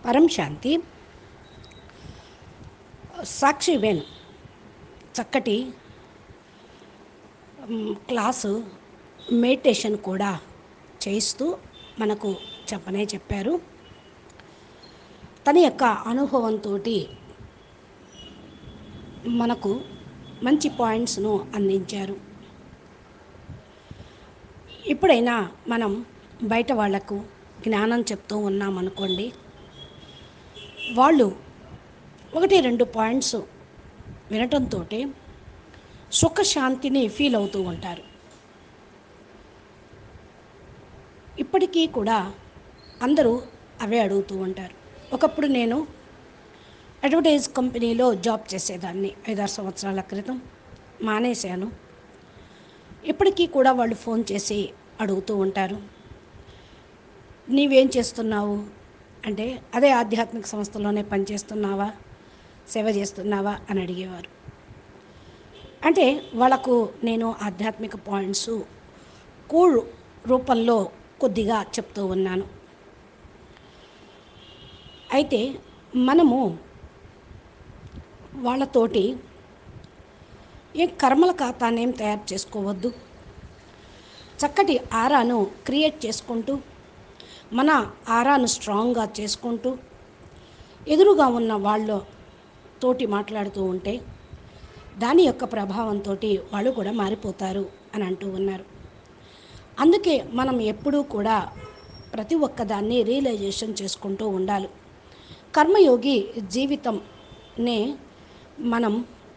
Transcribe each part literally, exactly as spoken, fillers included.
పరం శాంతి సాక్షి వేణు చక్కటి మ్, class meditation కూడా చేయిస్తూ మనకు చెప్పనే చెప్పారు. తన యొక్క అనుభవంతో మనకు మంచి పాయింట్స్ను అందించారు. ఎప్పుడైనా మనం బయట వాళ్లకు జ్ఞానం చెప్తూ ఉన్నామనుకోండి, వాళ్ళు ఒకటి రెండు పాయింట్స్ వినటంతో సుఖశాంతిని ఫీల్ అవుతూ ఉంటారు. ఇప్పటికీ కూడా అందరూ అవే అడుగుతూ ఉంటారు. ఒకప్పుడు నేను అడ్వర్టైజ్ కంపెనీలో జాబ్ చేసేదాన్ని ఐదారు సంవత్సరాల క్రితం. మానేశాను. ఇప్పటికీ కూడా వాళ్ళు ఫోన్ చేసి అడుగుతూ ఉంటారు, నీవేం చేస్తున్నావు అంటే, అదే ఆధ్యాత్మిక సంస్థలోనే పనిచేస్తున్నావా, సేవ చేస్తున్నావా అని అడిగేవారు. అంటే వాళ్ళకు నేను ఆధ్యాత్మిక పాయింట్స్ కూల్ రూపంలో కొద్దిగా చెప్తూ ఉన్నాను. అయితే మనము వాళ్ళతోటి ఏ కర్మల ఖాతానేం తయారు చేసుకోవద్దు. చక్కటి ఆరాను క్రియేట్ చేసుకుంటూ, మన ఆరాను స్ట్రాంగ్గా చేసుకుంటూ, ఎదురుగా ఉన్న వాళ్ళ తోటి మాట్లాడుతూ ఉంటే దాని యొక్క ప్రభావంతో వాళ్ళు కూడా మారిపోతారు అని అంటూ ఉన్నారు. అందుకే మనం ఎప్పుడూ కూడా ప్రతి ఒక్కదాన్ని రియలైజేషన్ చేసుకుంటూ ఉండాలి. కర్మయోగి జీవితంనే మనం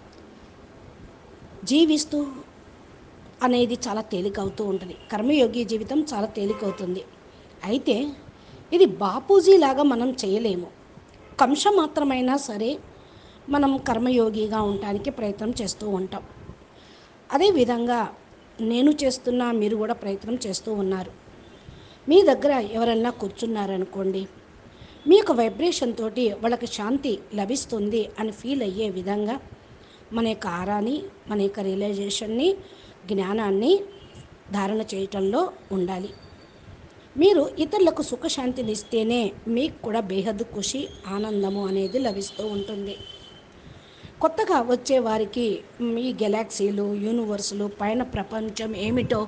జీవిస్తూ అనేది చాలా తేలికవుతూ ఉంటుంది. కర్మయోగి జీవితం చాలా తేలికవుతుంది. అయితే ఇది బాపూజీలాగా మనం చేయలేము. కంశ మాత్రమైనా సరే మనం కర్మయోగిగా ఉండటానికి ప్రయత్నం చేస్తూ ఉంటాం. అదేవిధంగా నేను చేస్తున్నా, మీరు కూడా ప్రయత్నం చేస్తూ ఉన్నారు. మీ దగ్గర ఎవరన్నా కూర్చున్నారనుకోండి, మీ యొక్క వైబ్రేషన్ తోటి వాళ్ళకి శాంతి లభిస్తుంది అని ఫీల్ అయ్యే విధంగా మన యొక్క ఆరాని, మన యొక్క రియలైజేషన్ని, జ్ఞానాన్ని ధారణ చేయటంలో ఉండాలి. మీరు ఇతరులకు సుఖశాంతిని ఇస్తేనే మీకు కూడా బేహద్దు ఖుషి, ఆనందము అనేది లభిస్తూ ఉంటుంది. కొత్తగా వచ్చే వారికి ఈ గెలాక్సీలు, యూనివర్సులు, పైన ప్రపంచం ఏమిటో,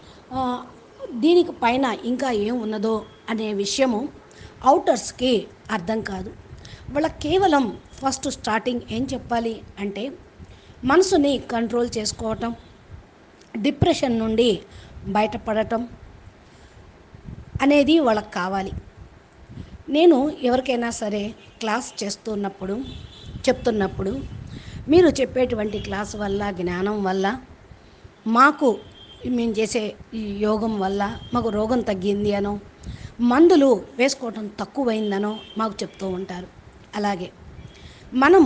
దీనికి పైన ఇంకా ఏం ఉన్నదో అనే విషయము అవుటర్స్కి అర్థం కాదు. వాళ్ళకి కేవలం ఫస్ట్ స్టార్టింగ్ ఏం చెప్పాలి అంటే, మనసుని కంట్రోల్ చేసుకోవటం, డిప్రెషన్ నుండి బయటపడటం అనేది వాళ్ళకి కావాలి. నేను ఎవరికైనా సరే క్లాస్ చేస్తున్నప్పుడు చెప్తున్నప్పుడు, మీరు చెప్పేటువంటి క్లాస్ వల్ల, జ్ఞానం వల్ల, మాకు మేము చేసే ఈ యోగం వల్ల మాకు రోగం తగ్గింది అనో, మందులు వేసుకోవటం తక్కువైందనో మాకు చెప్తూ ఉంటారు. అలాగే మనం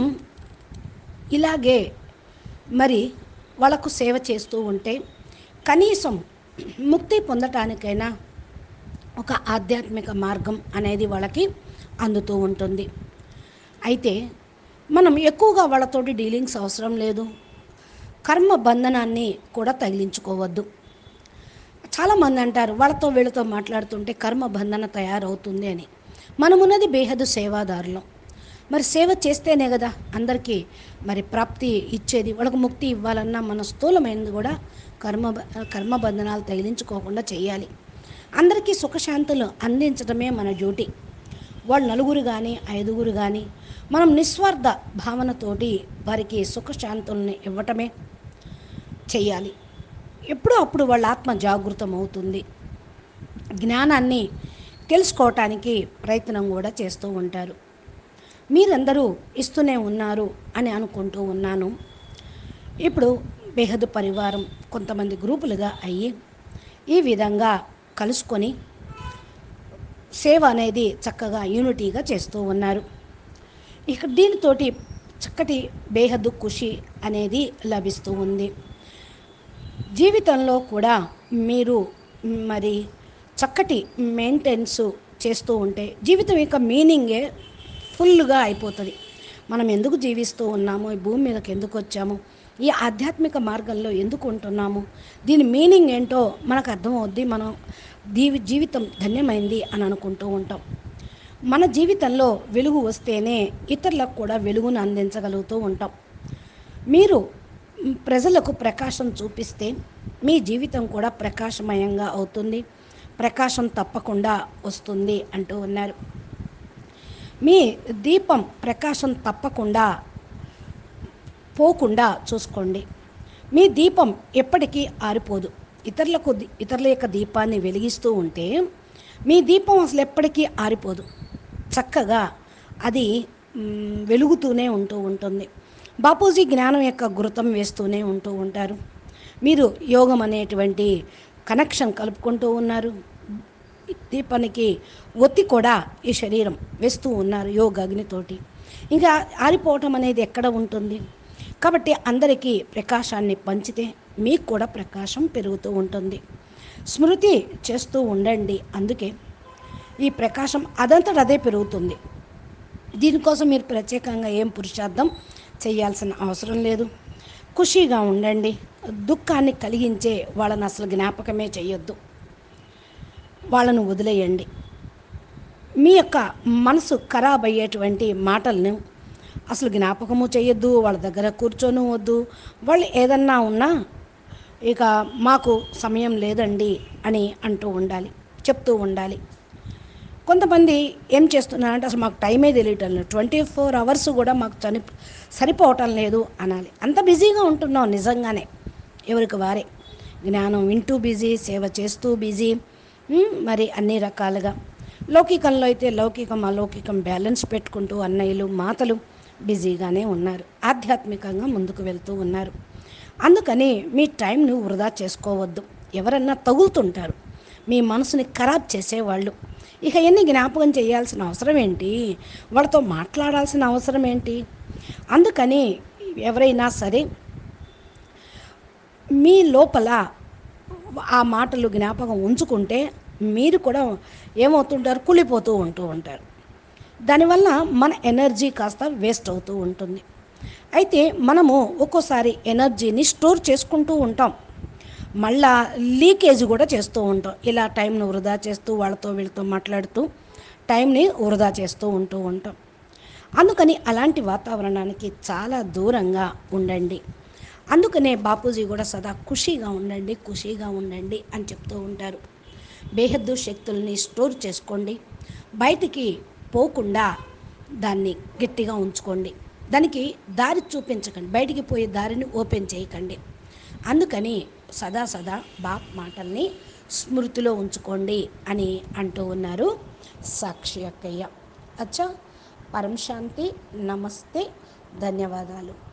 ఇలాగే మరి వాళ్ళకు సేవ చేస్తూ ఉంటే కనీసం ముక్తి పొందటానికైనా ఒక ఆధ్యాత్మిక మార్గం అనేది వాళ్ళకి అందుతూ ఉంటుంది. అయితే మనం ఎక్కువగా వాళ్ళతోటి డీలింగ్స్ అవసరం లేదు. కర్మ బంధనాన్ని కూడా తగిలించుకోవద్దు. చాలామంది అంటారు, వాళ్ళతో వీళ్ళతో మాట్లాడుతుంటే కర్మ బంధన తయారవుతుంది అని. మనమున్నది బేహద్దు సేవాదారులం. మరి సేవ చేస్తేనే కదా అందరికీ మరి ప్రాప్తి ఇచ్చేది. వాళ్ళకు ముక్తి ఇవ్వాలన్నా మన స్థూలమైనది కూడా కర్మ కర్మ బంధనాలు తగిలించుకోకుండా చేయాలి. అందరికీ సుఖశాంతులు అందించడమే మన డ్యూటీ. వాళ్ళు నలుగురు కానీ ఐదుగురు కానీ మనం నిస్వార్థ భావనతోటి వారికి సుఖశాంతుల్ని ఇవ్వటమే చెయ్యాలి. ఎప్పుడో అప్పుడు వాళ్ళ ఆత్మ జాగృతం అవుతుంది. జ్ఞానాన్ని తెలుసుకోవటానికి ప్రయత్నం కూడా చేస్తూ ఉంటారు. మీరందరూ ఇస్తూనే ఉన్నారు అని అనుకుంటూ ఉన్నాను. ఇప్పుడు బేహద్దు పరివారం కొంతమంది గ్రూపులుగా అయ్యి ఈ విధంగా కలుసుకొని సేవ అనేది చక్కగా యూనిటీగా చేస్తూ ఉన్నారు. ఇక దీనితోటి చక్కటి బేహద్దు ఖుషి అనేది లభిస్తూ ఉంది. జీవితంలో కూడా మీరు మరి చక్కటి మెయింటెనెన్స్ చేస్తూ ఉంటే జీవితం యొక్క మీనింగే ఫుల్గా అయిపోతుంది. మనం ఎందుకు జీవిస్తూ ఉన్నాము, ఈ భూమి మీదకి ఎందుకు వచ్చాము, ఈ ఆధ్యాత్మిక మార్గంలో ఎందుకు ఉంటున్నాము, దీని మీనింగ్ ఏంటో మనకు అర్థమవుద్ది. మనం దీవి జీవితం ధన్యమైంది అని అనుకుంటూ ఉంటాం. మన జీవితంలో వెలుగు వస్తేనే ఇతరులకు కూడా వెలుగును అందించగలుగుతూ ఉంటాం. మీరు మ్, ప్రజలకు ప్రకాశం చూపిస్తే మీ జీవితం కూడా ప్రకాశమయంగా అవుతుంది. ప్రకాశం తప్పకుండా వస్తుంది అంటూ ఉన్నారు. మీ దీపం ప్రకాశం తప్పకుండా పోకుండా చూసుకోండి. మీ దీపం ఎప్పటికీ ఆరిపోదు. ఇతరులకు ది- ఇతరుల యొక్క దీపాన్ని వెలిగిస్తూ ఉంటే మీ దీపం అసలు ఎప్పటికీ ఆరిపోదు. చక్కగా అది మ్, వెలుగుతూనే ఉంటూ ఉంటుంది. బాపూజీ జ్ఞానం యొక్క గురుతం వేస్తూనే ఉంటూ ఉంటారు. మీరు యోగం అనేటువంటి కనెక్షన్ కలుపుకుంటూ ఉన్నారు. దీపానికి ఒత్తి కూడా ఈ శరీరం వేస్తూ ఉన్నారు యోగ అగ్నితోటి. ఇంకా ఆరిపోవటం అనేది ఎక్కడ ఉంటుంది? కాబట్టి అందరికీ ప్రకాశాన్ని పంచితే మీకు కూడా ప్రకాశం పెరుగుతూ ఉంటుంది. స్మృతి చేస్తూ ఉండండి. అందుకే ఈ ప్రకాశం అదంతట అదే పెరుగుతుంది. దీనికోసం మీరు ప్రత్యేకంగా ఏం పురుషార్థం చేయాల్సిన అవసరం లేదు. ఖుషీగా ఉండండి. దుఃఖాన్ని కలిగించే వాళ్ళని అసలు జ్ఞాపకమే చేయొద్దు. వాళ్ళను వదిలేయండి. మీ యొక్క మనసు ఖరాబ్ అయ్యేటువంటి మాటలను అసలు జ్ఞాపకము చేయొద్దు. వాళ్ళ దగ్గర కూర్చొని వద్దు. వాళ్ళు ఏదన్నా ఉన్నా ఇక మాకు సమయం లేదండి అని అంటూ ఉండాలి, చెప్తూ ఉండాలి. కొంతమంది ఏం చేస్తున్నారంటే అసలు మాకు టైమే తెలియటం లేదు, ట్వంటీ ఫోర్ అవర్స్ కూడా మాకు చని సరిపోవటం లేదు అనాలి. అంత బిజీగా ఉంటున్నాం నిజంగానే. ఎవరికి వారే జ్ఞానం వింటూ బిజీ, సేవ చేస్తూ బిజీ, ఉమ్, మరి అన్ని రకాలుగా. లౌకికంలో అయితే లౌకికం అలౌకికం బ్యాలెన్స్ పెట్టుకుంటూ అన్నయ్యలు మాతలు బిజీగానే ఉన్నారు. ఆధ్యాత్మికంగా ముందుకు వెళ్తూ ఉన్నారు. అందుకని మీ టైంను వృధా చేసుకోవద్దు. ఎవరన్నా తగులుతుంటారు మీ మనసుని ఖరాబ్ చేసేవాళ్ళు. ఇక ఎన్ని జ్ఞాపకం చేయాల్సిన అవసరం ఏంటి? వాళ్ళతో మాట్లాడాల్సిన అవసరం ఏంటి? అందుకని ఎవరైనా సరే మీ లోపల ఆ మాటలు జ్ఞాపకం ఉంచుకుంటే మీరు కూడా ఏమవుతుంటారు? కుళ్ళిపోతూ ఉంటూ ఉంటారు. దానివల్ల మన ఎనర్జీ కాస్త వేస్ట్ అవుతూ ఉంటుంది. అయితే మనము ఒక్కోసారి ఎనర్జీని స్టోర్ చేసుకుంటూ ఉంటాం, మళ్ళా లీకేజ్ కూడా చేస్తూ ఉంటాం. ఇలా టైంను వృధా చేస్తూ వాళ్ళతో వీళ్ళతో మాట్లాడుతూ టైంని వృధా చేస్తూ ఉంటూ ఉంటాం. అందుకని అలాంటి వాతావరణానికి చాలా దూరంగా ఉండండి. అందుకనే బాపూజీ కూడా సదా ఖుషీగా ఉండండి, ఖుషీగా ఉండండి అని చెప్తూ ఉంటారు. బేహద్దు శక్తుల్ని స్టోర్ చేసుకోండి. బయటికి పోకుండా దాన్ని గట్టిగా ఉంచుకోండి. దానికి దారి చూపించకండి. బయటికి పోయే దారిని ఓపెన్ చేయకండి. అందుకని సదా సదా బాప్ మాటల్ని స్మృతిలో ఉంచుకోండి అని అంటూ ఉన్నారు సాక్షి అక్కయ్య. అచ్చా, పరం శాంతి. నమస్తే, ధన్యవాదాలు.